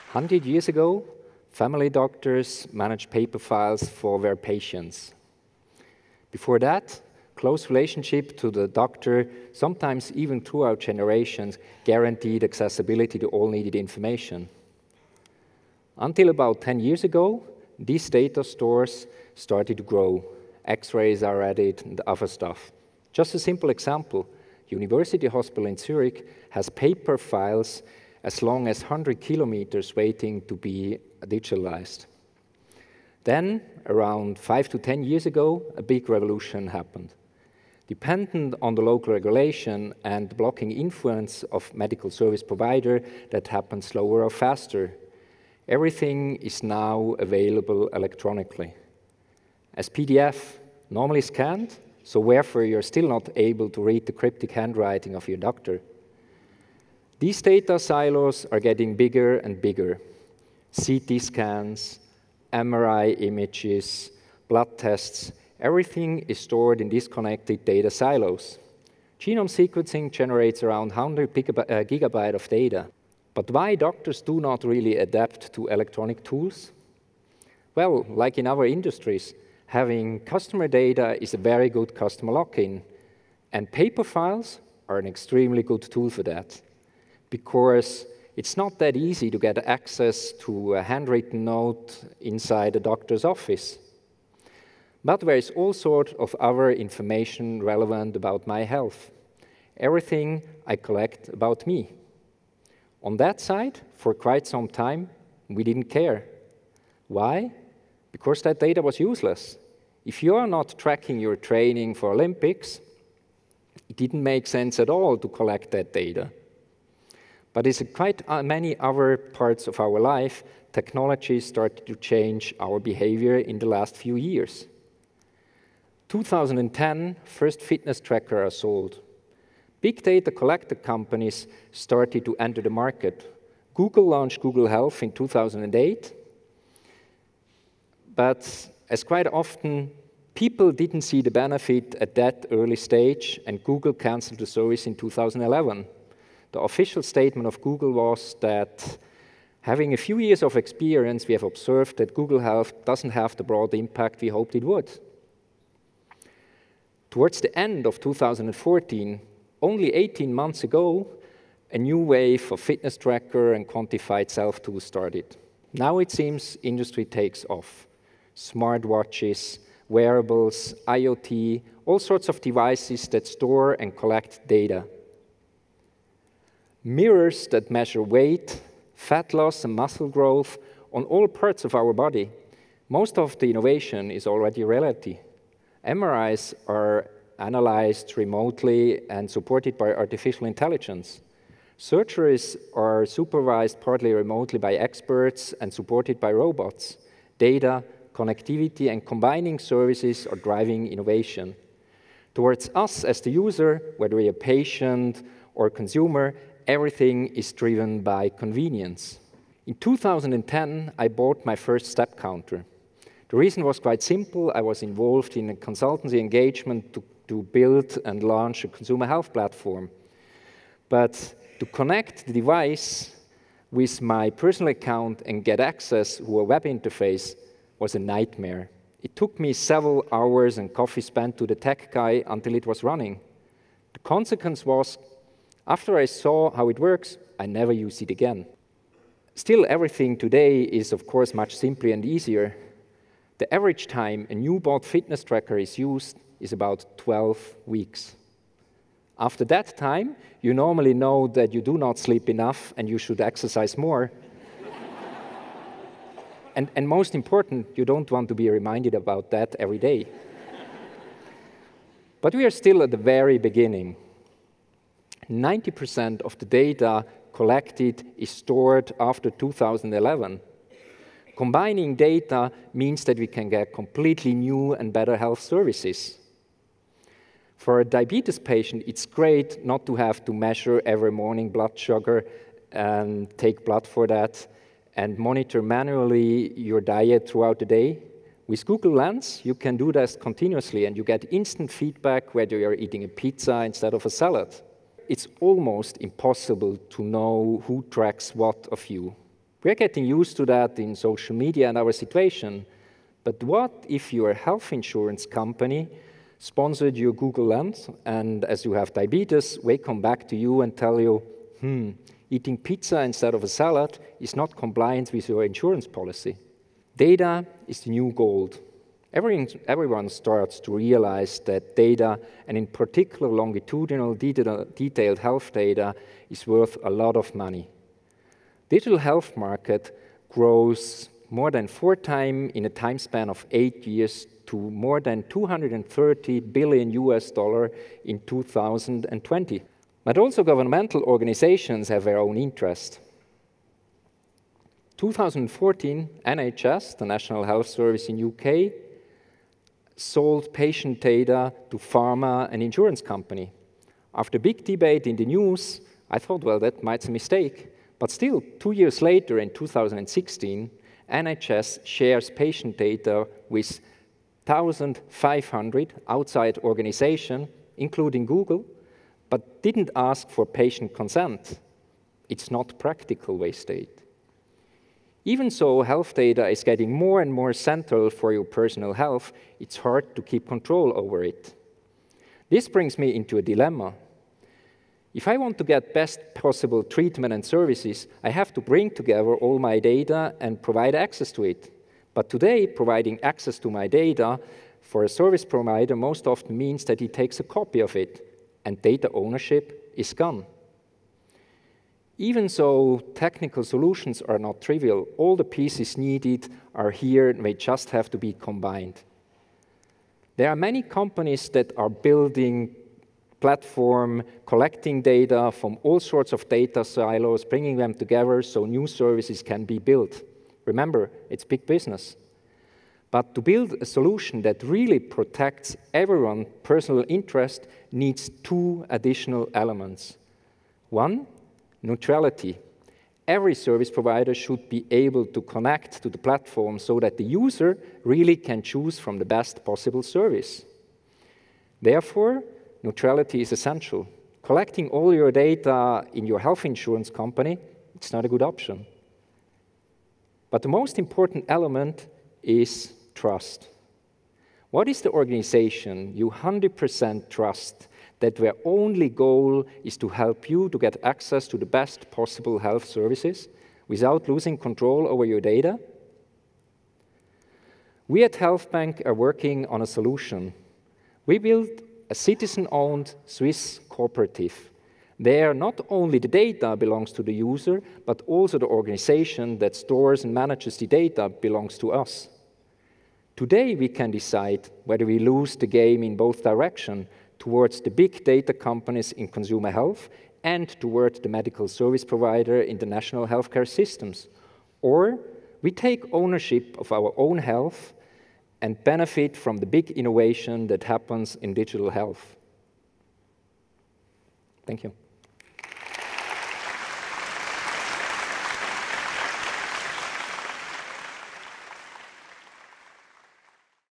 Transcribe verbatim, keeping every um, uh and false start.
Hundred years ago, family doctors managed paper files for their patients. Before that, close relationship to the doctor, sometimes even throughout generations, guaranteed accessibility to all needed information. Until about ten years ago, these data stores started to grow. X-rays are added and other stuff. Just a simple example, University Hospital in Zurich has paper files as long as one hundred kilometers waiting to be digitalized. Then, around five to ten years ago, a big revolution happened. Dependent on the local regulation and blocking influence of medical service provider, that happens slower or faster. Everything is now available electronically. As P D F, normally scanned, so therefore you're still not able to read the cryptic handwriting of your doctor. These data silos are getting bigger and bigger. C T scans, M R I images, blood tests, everything is stored in disconnected data silos. Genome sequencing generates around one hundred gigabytes of data. But why doctors do not really adapt to electronic tools? Well, like in other industries, having customer data is a very good customer lock-in, and paper files are an extremely good tool for that, because it's not that easy to get access to a handwritten note inside a doctor's office. But there is all sorts of other information relevant about my health. Everything I collect about me. On that side, for quite some time, we didn't care. Why? Because that data was useless. If you are not tracking your training for Olympics, it didn't make sense at all to collect that data. But in quite many other parts of our life, technology started to change our behavior in the last few years. two thousand ten, first fitness trackers are sold. Big data collector companies started to enter the market. Google launched Google Health in two thousand eight, but as quite often, people didn't see the benefit at that early stage, and Google canceled the service in two thousand eleven. The official statement of Google was that, having a few years of experience, we have observed that Google Health doesn't have the broad impact we hoped it would. Towards the end of two thousand fourteen, only eighteen months ago, a new wave of fitness tracker and quantified self-tools started. Now it seems industry takes off. Smartwatches, wearables, I O T, all sorts of devices that store and collect data. Mirrors that measure weight, fat loss, and muscle growth on all parts of our body. Most of the innovation is already reality. M R Is are analyzed remotely and supported by artificial intelligence. Surgeries are supervised partly remotely by experts and supported by robots. Data, connectivity, and combining services are driving innovation. Towards us as the user, whether we're a patient or consumer, everything is driven by convenience. In two thousand ten, I bought my first step counter. The reason was quite simple. I was involved in a consultancy engagement to, to build and launch a consumer health platform. But to connect the device with my personal account and get access to a web interface was a nightmare. It took me several hours and coffee spent to the tech guy until it was running. The consequence was, after I saw how it works, I never used it again. Still, everything today is, of course, much simpler and easier. The average time a new bought fitness tracker is used is about twelve weeks. After that time, you normally know that you do not sleep enough and you should exercise more. and, and most important, you don't want to be reminded about that every day. But we are still at the very beginning. ninety percent of the data collected is stored after two thousand eleven. Combining data means that we can get completely new and better health services. For a diabetes patient, it's great not to have to measure every morning blood sugar and take blood for that and monitor manually your diet throughout the day. With Google Lens, you can do this continuously, and you get instant feedback whether you're eating a pizza instead of a salad. It's almost impossible to know who tracks what of you. We're getting used to that in social media and our situation. But what if your health insurance company sponsored your Google Lens, and as you have diabetes, they come back to you and tell you, hmm, eating pizza instead of a salad is not compliant with your insurance policy. Data is the new gold. Everyone, everyone starts to realize that data, and in particular longitudinal detailed health data, is worth a lot of money. Digital health market grows more than four times in a time span of eight years to more than two hundred thirty billion U S dollar in two thousand twenty. But also governmental organizations have their own interest. two thousand fourteen, N H S, the National Health Service in U K, sold patient data to pharma and insurance company. After big debate in the news, I thought, well, that might be a mistake. But still, two years later, in two thousand sixteen, N H S shares patient data with one thousand five hundred outside organizations, including Google, but didn't ask for patient consent. It's not practical, they state. Even so, health data is getting more and more central for your personal health. It's hard to keep control over it. This brings me into a dilemma. If I want to get best possible treatment and services, I have to bring together all my data and provide access to it. But today, providing access to my data for a service provider most often means that he takes a copy of it, and data ownership is gone. Even so, technical solutions are not trivial. All the pieces needed are here, and they just have to be combined. There are many companies that are building platform, collecting data from all sorts of data silos, bringing them together so new services can be built. Remember, it's big business. But to build a solution that really protects everyone's personal interest needs two additional elements. One, neutrality. Every service provider should be able to connect to the platform so that the user really can choose from the best possible service. Therefore, neutrality is essential. Collecting all your data in your health insurance company, it's not a good option. But the most important element is trust. What is the organization you one hundred percent trust that their only goal is to help you to get access to the best possible health services without losing control over your data? We at HealthBank are working on a solution. We built a citizen-owned Swiss cooperative. There, not only the data belongs to the user, but also the organization that stores and manages the data belongs to us. Today, we can decide whether we lose the game in both directions, towards the big data companies in consumer health and toward the medical service provider in the national healthcare systems. Or we take ownership of our own health and benefit from the big innovation that happens in digital health. Thank you.